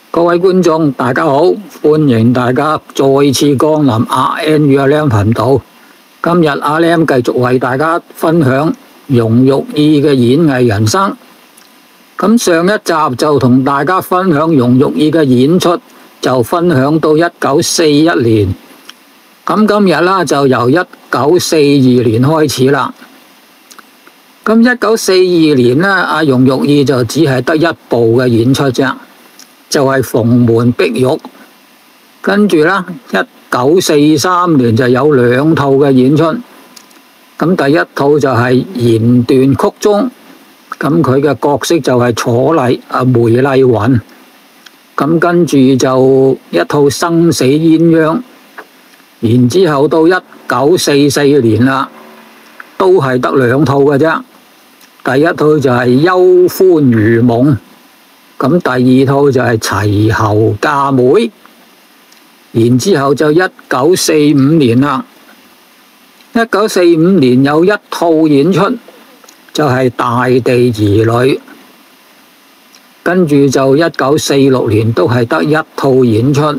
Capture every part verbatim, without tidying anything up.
各位觀眾，大家好，歡迎大家再次光臨阿 N 與阿 Lam 頻道。今日阿 Lam 繼續為大家分享容玉意嘅演藝人生。咁上一集就同大家分享容玉意嘅演出，就分享到一九四一年。咁今日啦，就由一九四二年開始啦。咁一九四二年呢，阿容玉意就只係得一部嘅演出啫。就係《蓬門碧玉》，跟住啦，一九四三年就有兩套嘅演出。咁第一套就係言斷曲中，咁佢嘅角色就係楚麗啊梅麗雲。咁跟住就一套生死鴛鴦，然之後到一九四四年啦，都係得兩套嘅啫。第一套就係憂歡如夢。咁第二套就係齊侯嫁妹，然之後就一九四五年啦。一九四五年有一套演出，就係大地兒女。跟住就一九四六年都係得一套演出。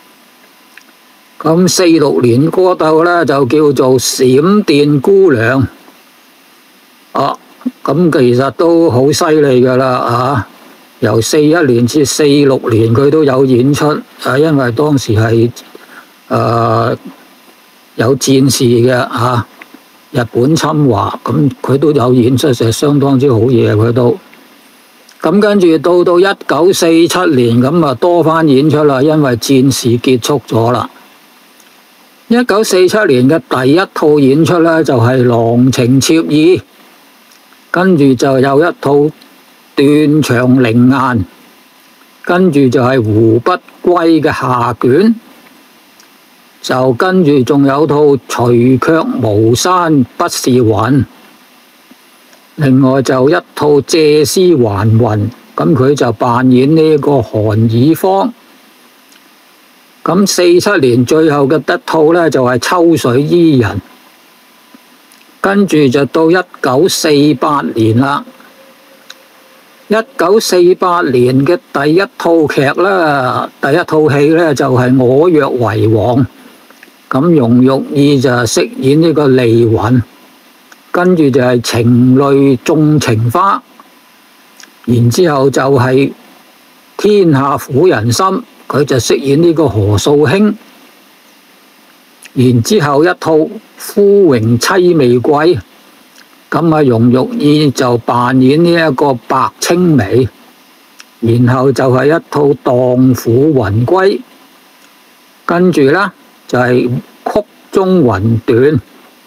咁四六年嗰度呢，就叫做閃電姑娘。啊，咁其實都好犀利噶啦啊！由四一年至四六年佢都有演出，啊，因為當時係誒、呃、有戰事嘅嚇，日本侵華，咁佢都有演出，就相當之好嘢佢都。咁跟住到到一九四七年咁啊多番演出啦，因為戰事結束咗啦。一九四七年嘅第一套演出呢，就係、是《郎情妾意》，跟住就有一套斷腸靈雁，跟住就係胡不歸嘅下卷，就跟住仲有套除卻巫山不是雲，另外就一套借屍還魂，咁佢就扮演呢個韓以芳。咁四七年最後嘅一套呢，就係秋水伊人，跟住就到一九四八年啦。一九四八年嘅第一套劇啦，第一套戲呢，就係、是《我若為王》，咁容玉意就飾演呢個麗雲，跟住就係情淚縱情花，然之後就係天下苦人心，佢就飾演呢個何素卿，然之後一套夫榮妻未歸。咁啊，容玉意就扮演呢一個白青眉，然後就係一套蕩婦雲歸，跟住呢，就係、是、曲中雲斷，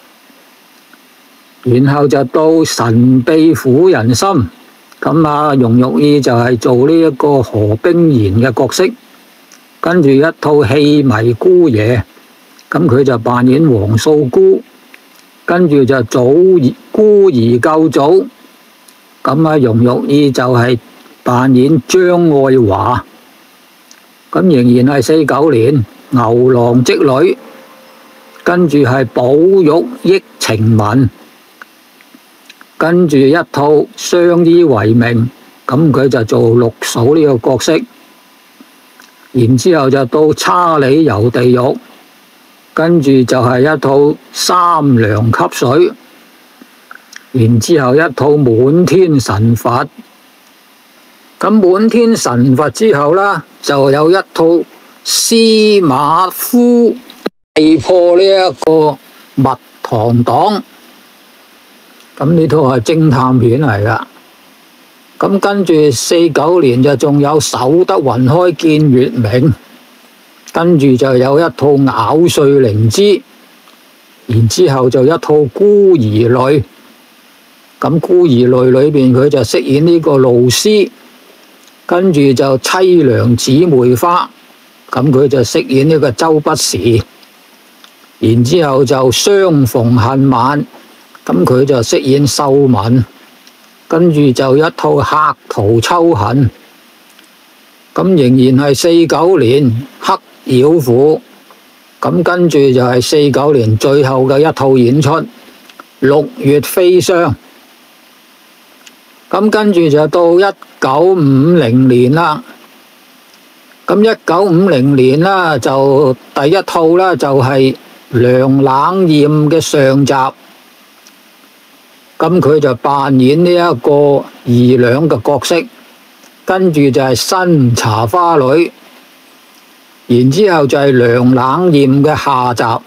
然後就到神秘苦人心。咁啊，容玉意就係做呢一個何冰賢嘅角色，跟住一套戲迷姑爺，咁佢就扮演黃素姑。跟住就祖兒孤兒救祖，咁啊容玉意就係扮演張愛華，咁仍然係四九年牛郎織女，跟住係寶玉憶情文，跟住一套相依為命，咁佢就做六嫂呢個角色，然之後就到差利遊地獄。跟住就係一套三娘吸水，然之後一套滿天神佛。咁滿天神佛之後呢，就有一套司馬夫大破呢一個蜜糖黨。咁呢套係偵探片嚟噶。咁跟住四九年就仲有守得雲開見月明。跟住就有一套咬碎靈芝，然之後就一套孤兒淚。咁孤兒淚裏邊佢就飾演呢個露絲，跟住就淒涼姊妹花，咁佢就飾演呢個周不時。然之後就相逢恨晚，咁佢就飾演秀文。跟住就一套客途秋恨，咁仍然係四九年黑妖婦。咁跟住就係四九年最後嘅一套演出《六月飛霜》。咁跟住就到一九五零年啦。 咁一九五零年啦，就第一套啦，就係梁冷艷嘅上集。咁佢就扮演呢一個二娘嘅角色，跟住就係新茶花女，然之後就係梁冷艷嘅下集，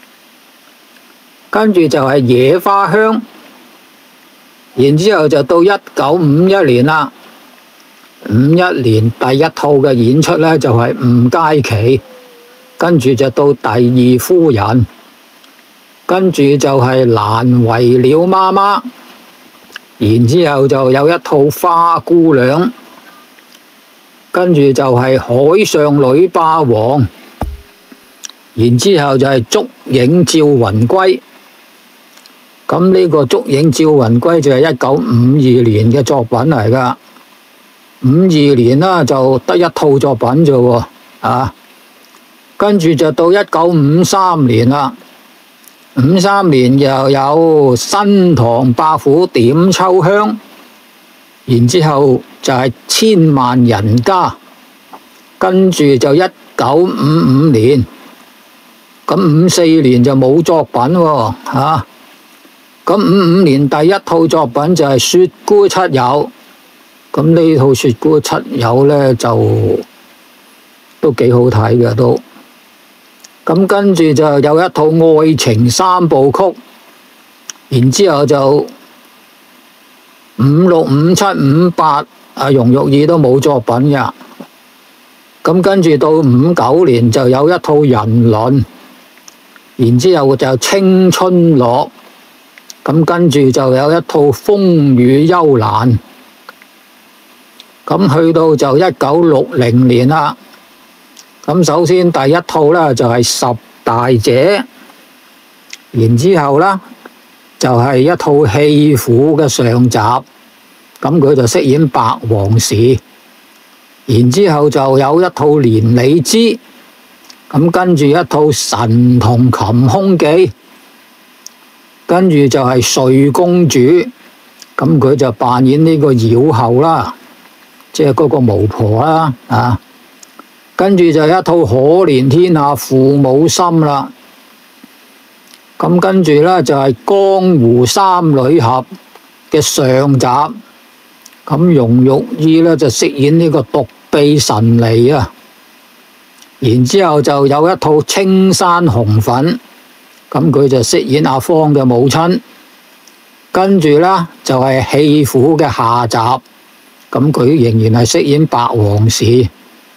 跟住就係野花香，然之後就到一九五一年啦。五一年第一套嘅演出呢，就係吳佳琪，跟住就到第二夫人，跟住就係難為了媽媽，然之後就有一套花姑娘，跟住就係海上女霸王，然之後就係燭影照雲歸。咁呢個燭影照雲歸就係一九五二年嘅作品嚟噶。五二年啦，就得一套作品啫喎，啊，跟住就到一九五三年啦。五三年又有新唐伯虎點秋香，然之後就係千萬人家，跟住就一九五五年，咁五四年就冇作品喎，嚇。咁五五年第一套作品就係雪姑七友。咁呢套雪姑七友呢，就都幾好睇嘅都，咁跟住就有一套愛情三部曲，然之後就五六五七五八啊，容玉意都冇作品嘅，咁跟住到五九年就有一套人倫，然之後就青春樂，咁跟住就有一套風雨幽蘭。咁去到就一九六零年啦。咁首先第一套呢，就係十大姐，然之後呢，就係一套戲虎嘅上集，咁佢就飾演白王氏。然之後就有一套連理枝，咁跟住一套神童擒凶記，跟住就係睡公主，咁佢就扮演呢個妖后啦。即係嗰個巫婆啦，啊，跟住就一套可憐天下父母心啦，咁跟住呢，就係江湖三女俠嘅上集，咁容玉意呢，就飾演呢個獨臂神尼啊，然之後就有一套青山紅粉，咁佢就飾演阿芳嘅母親，跟住呢，就係戲虎嘅下集。咁佢仍然係飾演白王氏。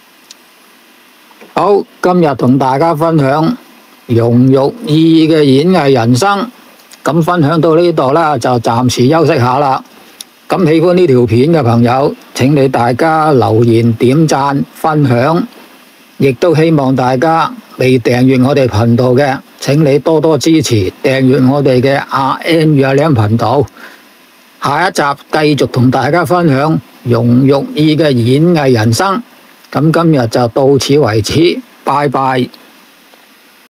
好，今日同大家分享容玉意嘅演藝人生，咁分享到呢度啦，就暫時休息下啦。咁喜歡呢條片嘅朋友，請你大家留言、點讚、分享，亦都希望大家未訂閱我哋頻道嘅，請你多多支持訂閱我哋嘅阿 N 與阿 Lam 頻道。下一集繼續同大家分享容玉意嘅演藝人生，咁今日就到此為止，拜拜。